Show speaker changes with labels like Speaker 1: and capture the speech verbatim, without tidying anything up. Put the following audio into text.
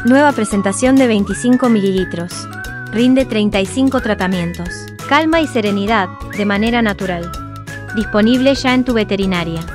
Speaker 1: Nueva presentación de veinticinco mililitros. Rinde treinta y cinco tratamientos. Calma y serenidad, de manera natural. Disponible ya en tu veterinaria.